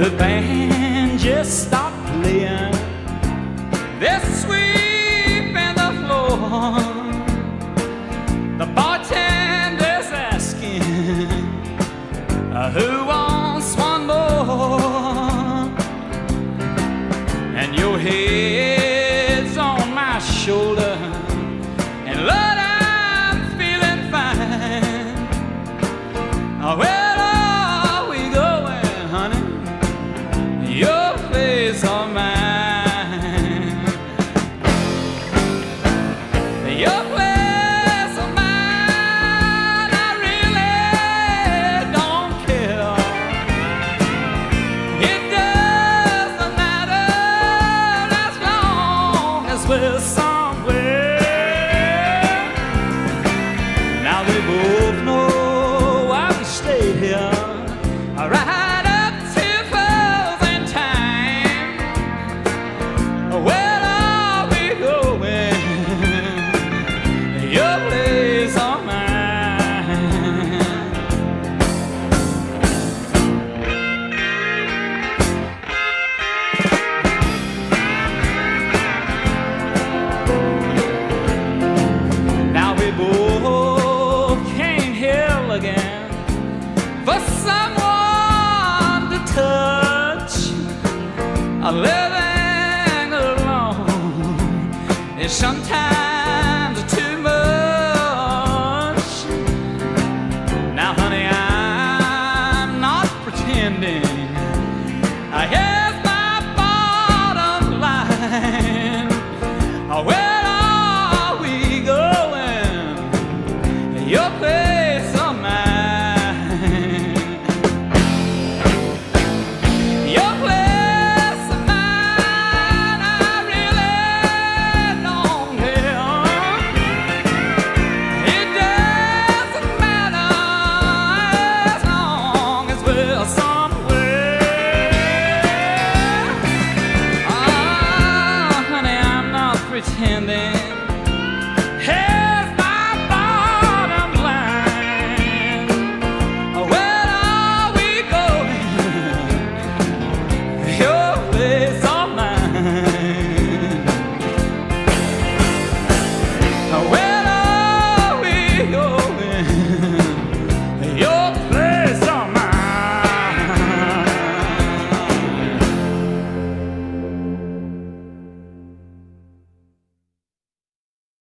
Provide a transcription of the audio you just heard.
the band just stopped playing. They're sweeping the floor. The bartender's asking who wants one more. And your head's on my shoulder, and Lord, I'm feeling fine. Where are we going, honey? Your place or mine? Your place or mine, I really don't care. It doesn't matter as long as we're somewhere. Now they both know why we stayed here right up till closing time. Where are we going? Your place or mine? Now we both came here again for someone to touch. Living alone is sometimes too much. Now, honey, I'm not pretending. Here's my bottom line. Where are we going? Your place or mine? Your place or mine, I really don't care. It doesn't matter as long as we're somewhere. Oh, honey, I'm not pretending.